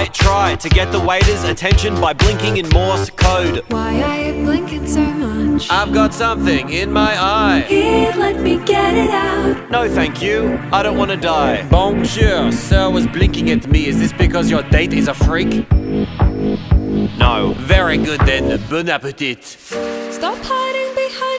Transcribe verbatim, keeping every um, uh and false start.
I try to get the waiter's attention by blinking in Morse code. Why are you blinking so much? I've got something in my eye. Here, let me get it out. No thank you, I don't want to die. Bonjour, sir was blinking at me. Is this because your date is a freak? No. Very good then, bon appetit. Stop